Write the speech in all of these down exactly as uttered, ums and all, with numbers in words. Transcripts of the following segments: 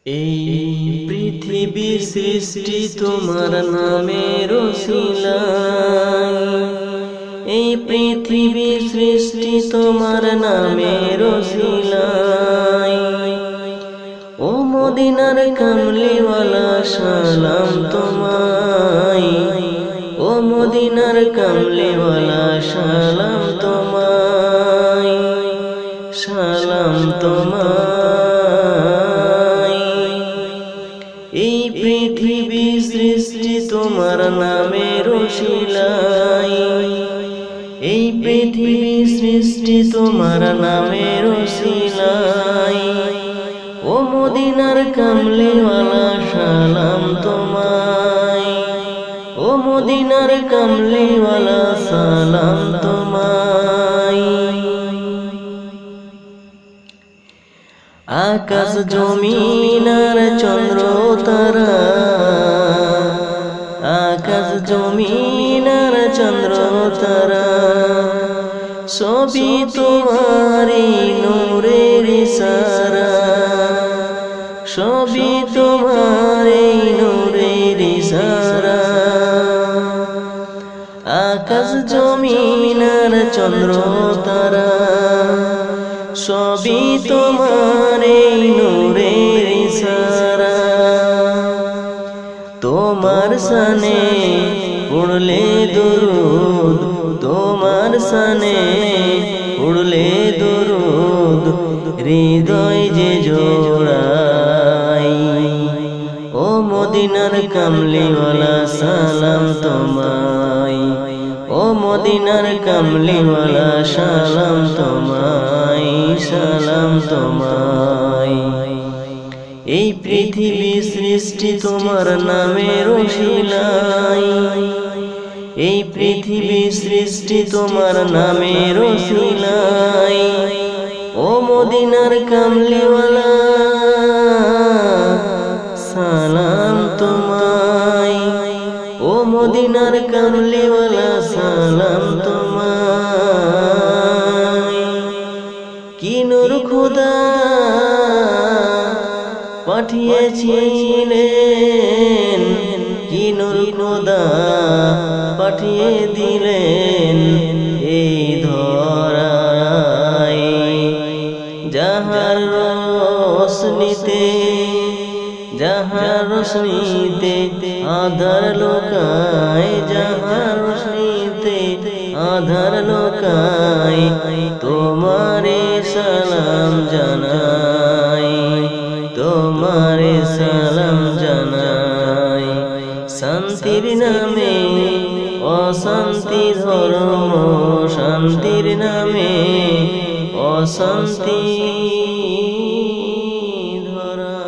এই পৃথিবী সৃষ্টি তোমার নামের ওসিলায়, এই পৃথিবী সৃষ্টি তোমার নামের ওসিলায়। ও মদিনার কামলিওয়ালা সালাম তোমায়, ও মদিনার কামলিওয়ালা সালাম তোমায়, সালাম তোমায়। এই পৃথিবী সৃষ্টি তোমার নামের ওসিলায়, এই পৃথিবী সৃষ্টি তোমার নামের ওসিলায়। ও মদিনার কামলিওয়ালা সালাম তোমায়, ও মদিনার কামলিওয়ালা সালাম তোমায়। আকাশ জমিন আর চন্দ্র তারা, আকাশ জমিন আর চন্দ্র তারা, সবই তোমারই নূরের ইশারা, সবই তোমারই নূরের ইশারা। আকাশ জমিন আর চন্দ্র তারা, সবই তোমারই নূরের ইশারা। তোমার শানে পড়লে দরুদ, তোমার শানে পড়লে দরুদ, হৃদয় যে জোড়ায়। ও মদিনার কামলিওয়ালা সালাম তোমায়, ও মদিনার কামলিওয়ালা সালাম তোমায়, সালাম তোমায়। এই পৃথিবী সৃষ্টি তোমার নামের ওসিলায়, এই পৃথিবী সৃষ্টি তোমার নামের ওসিলায়। ও মদিনার কামলিওয়ালা সালাম তোমায়, ও মদিনার কামলিওয়ালা সালাম তোমায়। কি নূর খোদা পাঠিয়েছিলেন, কি নূর খোদা পাঠিয়ে দিলেন এই ধরায়। যাহার রোশনীতে, যাহার রোশনীতে আধার লোকায়, যাহার রোশনীতে আধার লোকায়, তোমারে সালাম জানাই, তোমারে সালাম জানাই। শান্তির নামে অশান্তি ধর্ম, শান্তির নামে অশান্তি ধরা।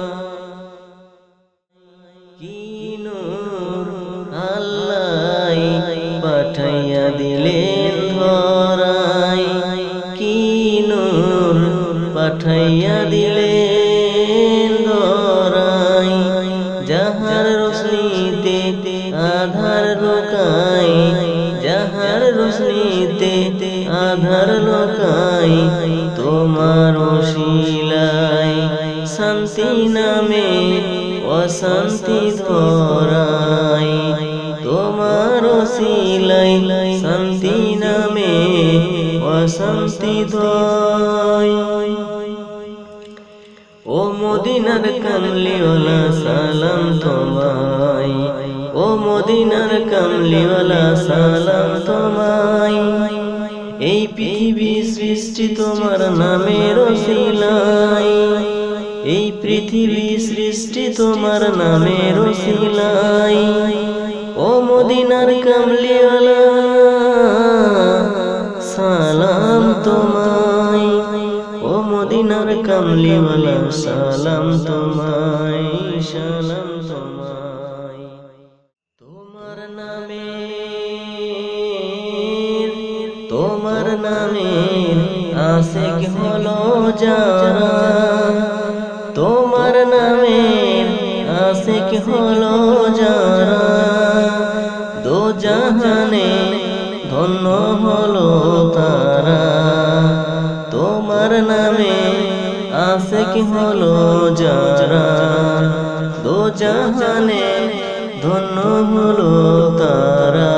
কি নূর আল্লাহ পাঠাইয়া দিলেন ধরায়, কি নূর পাঠাইয়া দিলেন ধরায়। যাহার রোশনীতে আধার লোকায়, যাহার রোশনীতে আধার লোকায়, তোমার ওসিলায় শান্তি নামে অশান্তি ধরায়। তোমার ওসিলায় শান্তি নামে অশান্তি ধরায়। ও মদিনার কামলিওয়ালা সালাম তোমায়, ও মদিনার কামলিওয়ালা সালাম তোমায়। এই পৃথিবী সৃষ্টি তোমার নামের ওসিলায়, এই পৃথিবী সৃষ্টি তোমার নামের ওসিলায়। ও মদিনার কামলিওয়ালা সালাম তোমায়, ও মদিনার কামলিওয়ালা সালাম তোমায়, সালাম তোমায়। তোমার নামে, তোমার নামে আশিক হলো যারা, তোমার নামে আশিক হলো যারা, দো জাহানে ধন্য হলো তারা। তোমার নামে আশিক হলো যারা। জাহানে ধন্য হলো তারা।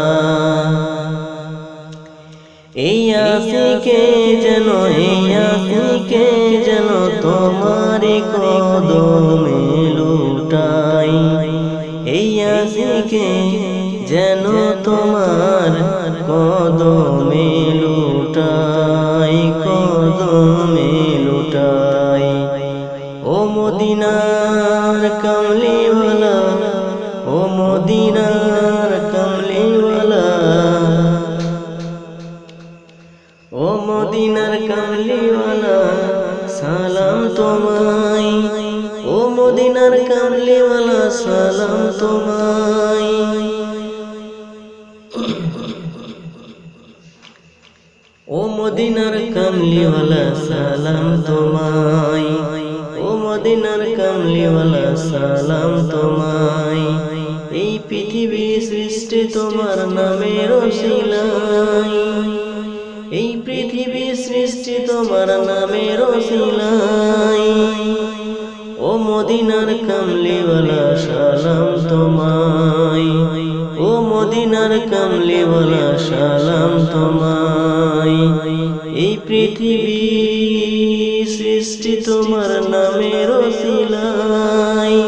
এই আশিকে যেন এই আশিকে যেন তোমারই কদমে লুটাই, এই আশিকে যেন তোমার কদমে লুটাই, কদমে লুটাই। ও মদিনার কামলিওয়ালা, ও মদিনার কামলিওয়ালা, ও মদিনার কামলিওয়ালা সালাম তোমায়, ও মদিনার কামলিওয়ালা সালাম তোমায়। ও মদিনার কামলিওয়ালা সালাম তোমায়, ও মদিনার কামলিওয়ালা সালাম তোমায়। এই পৃথিবী সৃষ্টি তোমার নামের ওসিলায়, এই পৃথিবী সৃষ্টি তোমার নামের ওসিলায়। ও মদিনার কামলিওয়ালা সালাম তোমায়, ও মদিনার কামলিওয়ালা সালাম তোমায়। এই পৃথিবী সৃষ্টি তোমার নামের ওসিলায়,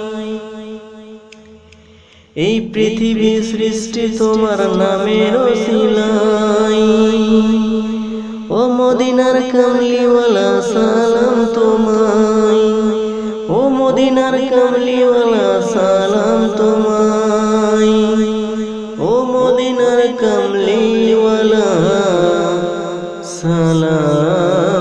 এই পৃথিবী সৃষ্টি তোমার নামের ওসিলায়। ও মদিনার কামলিওয়ালা সালাম তোমায়, ও মদিনার কামলিওয়ালা সালাম তোমায়, ও মদিনার কামলিওয়ালা সালাম।